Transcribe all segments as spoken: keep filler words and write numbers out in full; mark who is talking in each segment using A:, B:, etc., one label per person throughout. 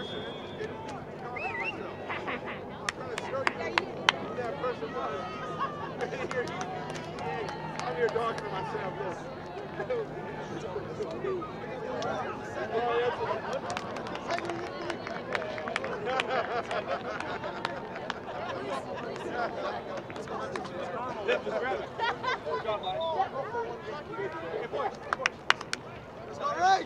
A: I'm here talking to myself. Let's go, Rage!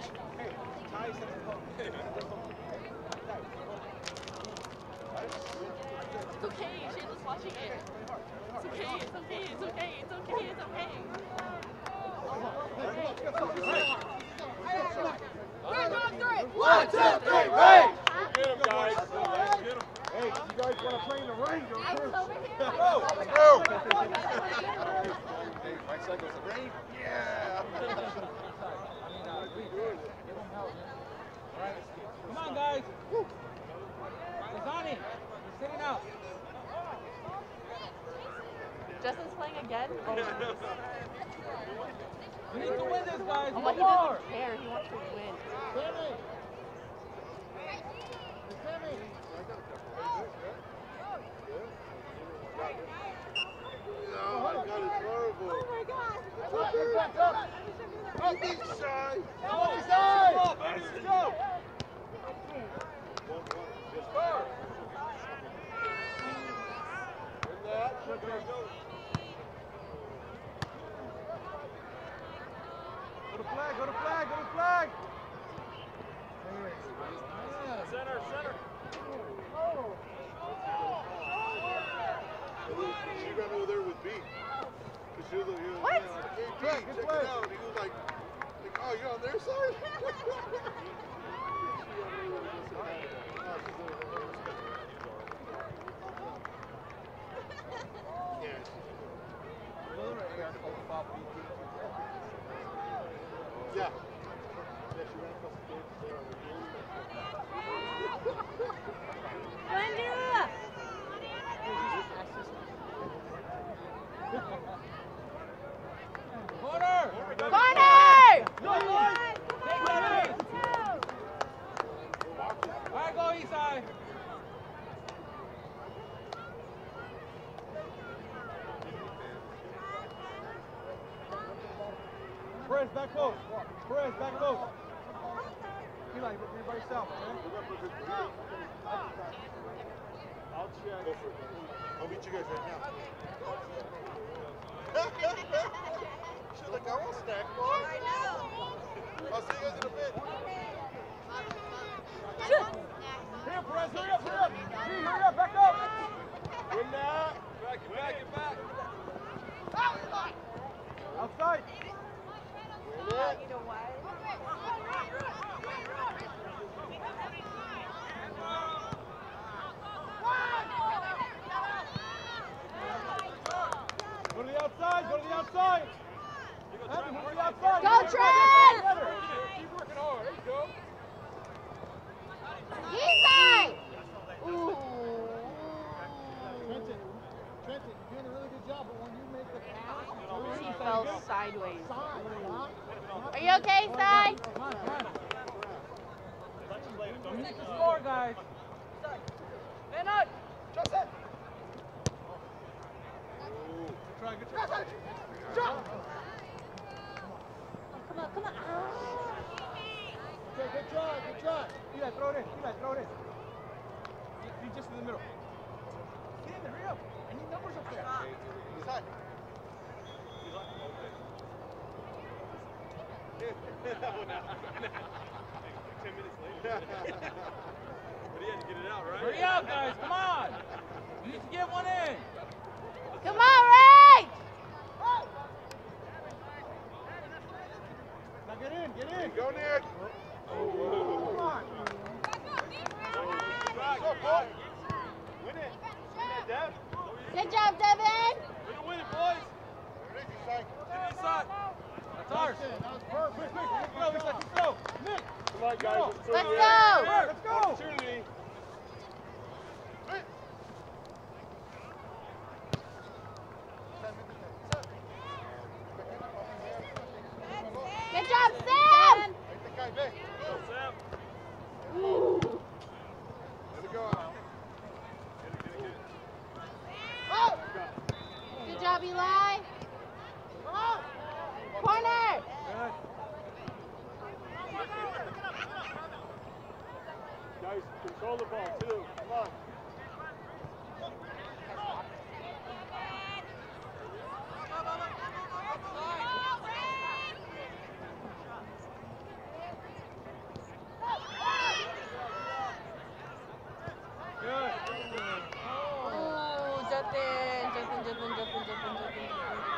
B: It's okay, Shayla's watching it. It's okay, it's okay, it's okay, it's okay, it's okay.
A: One, two, three, Rage! Get him, guys. Get him. Hey, you guys want to play in the rain, don't you? Go! Go! Hey, Mike cycles the rain? Yeah!
C: Come on, guys. Lasani, you're sitting out.
B: Justin's playing again? Oh.
C: We need to win this, guys.
B: Oh,
C: One
B: but he
C: more.
B: doesn't care. He wants to win.
C: Sammy. Sammy.
A: Oh my God, it's horrible.
D: Oh my God.
A: Don't be shy.
C: Don't be shy.
A: Let's go. Just start. Win that. Go, go, go. Go to flag, go to flag, go to flag. Center, center. She ran over there with B. She was like, he was
B: What?
A: like, hey, B, check it out. And he was like, like, oh, you're on their side? Yeah. Yeah, she ran across the stage.
C: Corner.
B: Corner!
C: No, boys. Take that in. All right, go east side.
A: Perez, back close. Perez, back close. Eli, you're by yourself, okay? I'll check. Go for it. I'll beat you guys right now. She's like, I want snack bar. I know. I'll see you guys in a bit. Hurry up, Perez, hurry up, hurry up. G, hurry up, back up. Win that. Back it, back it, back. Outside.
B: You know why?
A: Go to the outside, go to the outside. Abby, go to the outside.
B: Go, Trent!
A: Keep working hard. There you go.
B: Inside! Ooh.
D: Trenton, Trenton, you're doing a really good job, but when you make the pass,
B: She fell sideways.
D: side, huh?
B: Are you okay, Sai?
C: Come on, come on. We need to score, guys.
B: Man up!
A: Justin. Good try, good try. Jump.
B: Come on, come on.
D: Okay, good try, good try.
A: Eli, throw it in. Eli, throw it in. Be just in the middle. Get in there, hurry up. I need numbers up there. Inside. Ten minutes later. But he had to get it out, right?
C: Hurry up, guys. Come on. You need to get one in.
B: Come on, Ray!
A: Now get in, get in. Go, Nick. Oh, come on. Go, boy. Win it. Win that, Dev.
B: Good job, Devin!
A: We're gonna win it, boys. Get inside.
C: That's ours.
D: That was perfect.
A: Quick, quick, let's go, let's go, let's go. Nick. Come on, guys.
B: Let's go!
A: Let's go. Opportunity.
B: Good job, Sam!
A: Take the guy, Vic. Go, Sam.
B: Ooh.
A: Guys, control the ball too. Come on.
C: Good.
B: Oh, Justin, Justin, Justin, Justin, Justin, Justin, Justin.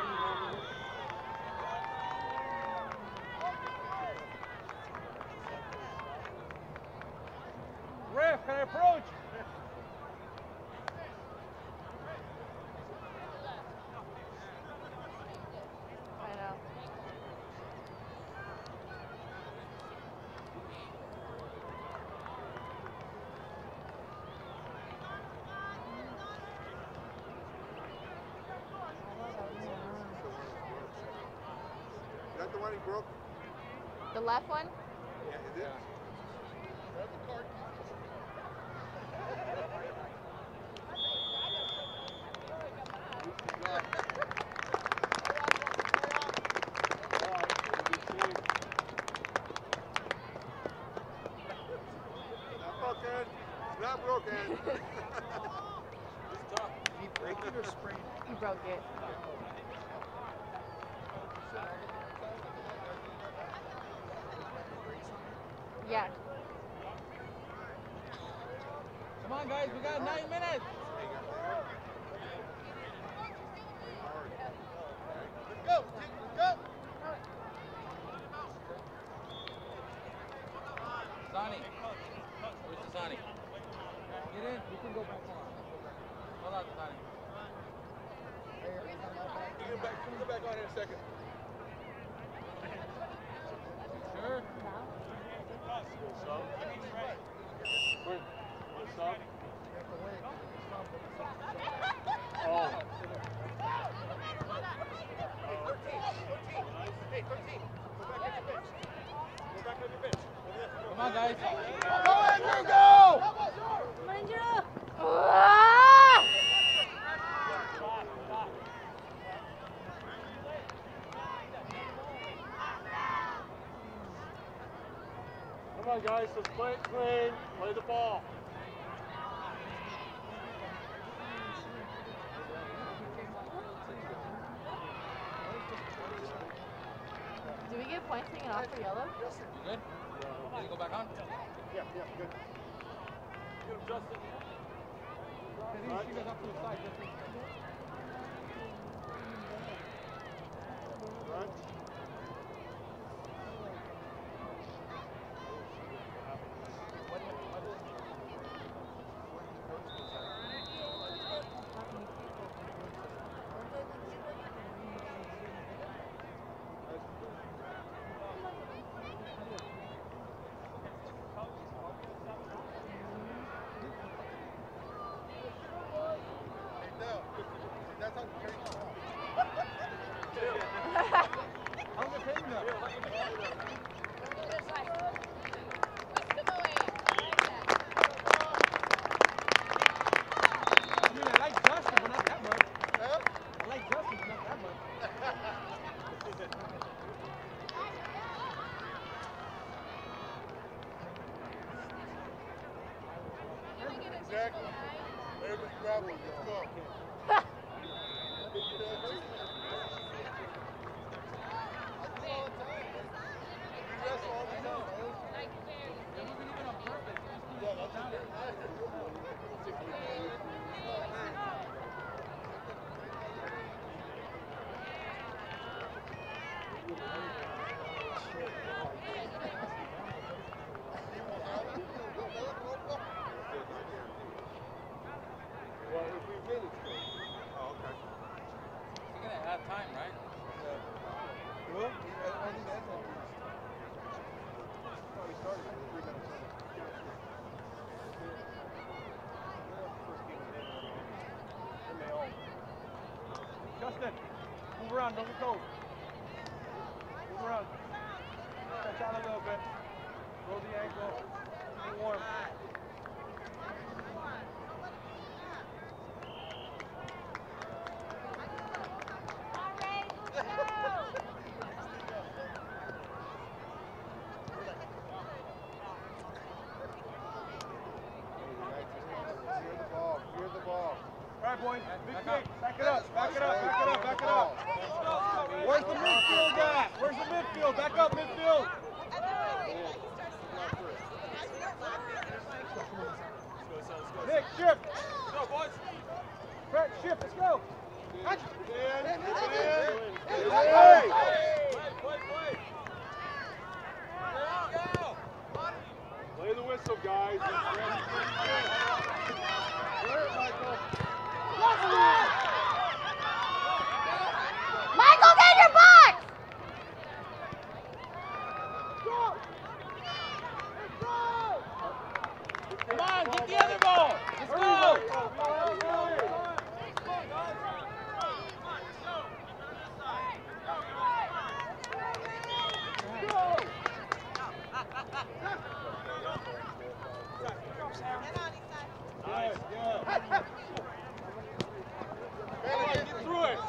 C: Ref, can I approach?
B: I know.
A: Is that the one he broke?
B: The left one?
A: Yeah, is it?
D: Grab the card.
A: Not broken. It's not broken.
C: It's tough.
D: Did he break it or sprain it?
B: He broke it. Yeah.
C: Come on, guys, we got nine minutes.
A: Go, go.
C: Sani. Where's Sani? Get in. You can go back on. Hold on, Sani.
A: You get back, you can go back on in a second.
C: Sure.
A: Wait, what's up? Oh. Hey, thirteen. Go back on your bench. Go back on your bench.
C: Come on, guys.
A: Go, Andrew, go!
B: Ah!
A: Come on, guys, let's play it clean. Play the ball.
B: Do we get points taken off for yellow?
C: You good? Can you go back on?
A: Yeah, yeah, good. Get him, Justin.
C: Right. She goes up to the side, Justin.
A: Right. That's how you carry the ball.
C: How's it hitting them? I mean, I like Justin, but not that much.
A: Huh?
C: I like Justin, but not that much.
A: Exactly. Everybody grab one. Let's go. Well, if we win, it's good. Oh, okay.
C: You're gonna have time, right?
A: Well, I think that's all. Oh, we started three minutes in. And they all.
C: Justin, move around, don't get cold. Move around. Stretch out a little bit. Roll the ankle. Keep it warm. boys. Big kick. Back it up. Back it up. Back it up. Back it up. Where's the midfield at? Where's the midfield? Back up, midfield. Nick, shift. Let's go, boys. Brett, shift. Let's go. Catch. Hey. Hey. Play, play, play. Play the whistle, guys.
A: Michael, get your box!
C: Come on, get the other ball. Let's go. Nice, good. Get through it.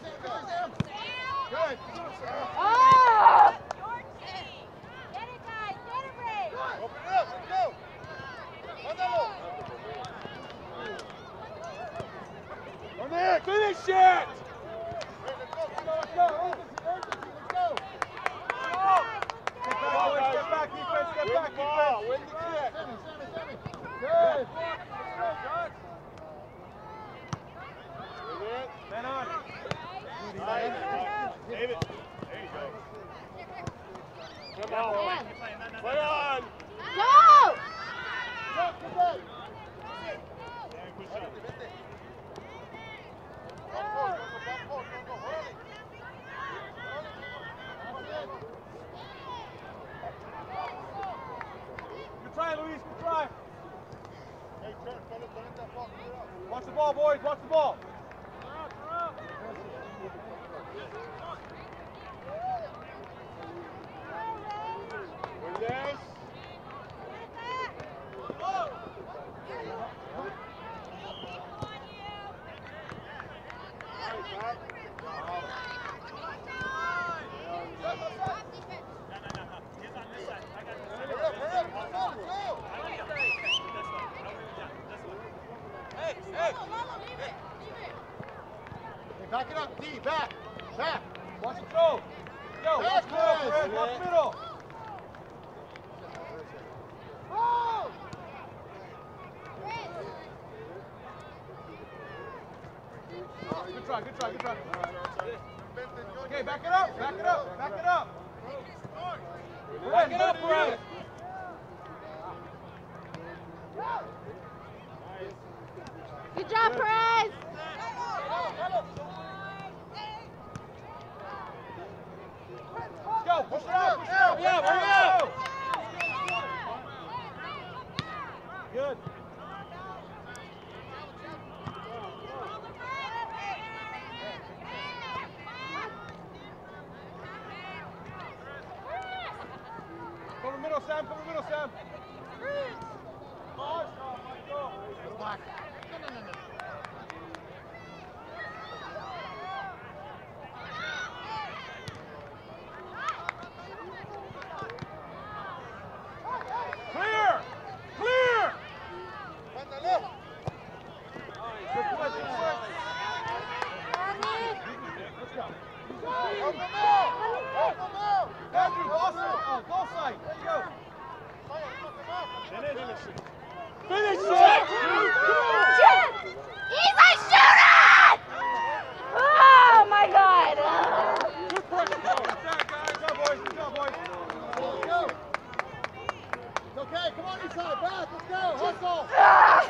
C: Good.
A: Oh!
E: Get it, guys! Get it, Ray!
C: Open it up. Let's go. Mándalo. On there. Finish it. Let's go. Let's go. Let's go. Step back, defense. Step back, defense. Win the kick. Good. Man on. David. There you go. Come on. Play on.
A: Go!
C: Good try, Luis. Good try. Watch the ball, boys. Watch the ball. Win this. Hey, hey.
D: Back it up, D, back, back.
C: Watch it go. Go. Watch the middle, Fred. Watch the middle.
D: Oh!
C: Good try, good try, good try. Okay, back it up, back it up, back it up. Back it up, Fred.
A: Good job, Perez!
C: Let's go, push it up, push it up. Hurry up, hurry up. Good. Come in the middle, Sam, come in the middle, Sam.
D: Back.
C: Clear! Clear! Andrew, ball side. Oh, goal side. There you go. Finish it!
A: Shoot! Eli, shoot it! Oh, my God!
C: Good pressure. Good job, guys. Good job, boys. Good job, boys.
D: Let's go. It's okay, come on inside, back, let's go, hustle.
A: Ah!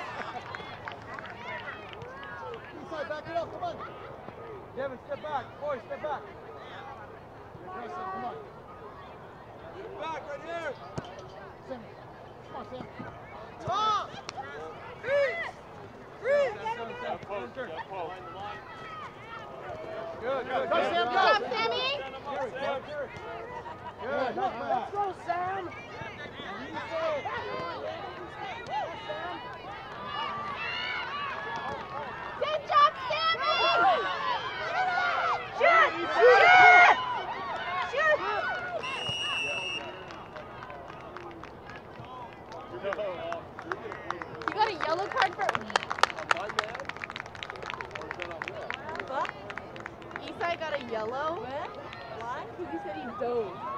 D: Inside, back it up, come on.
C: Devin, step back. Boys, step back.
D: Yes, Sam, come on.
C: Back, right here.
D: Sam, come on, Sam.
C: Tom! Good, good.
D: Go, Sam,
A: Good
D: go.
A: job, Sammy!
C: Good, not bad.
D: go, Sam.
A: Good job, Sammy! Shoot! Shoot! Shoot! You got a yellow card for...
B: guy got a yellow. Why? Because he said he dove.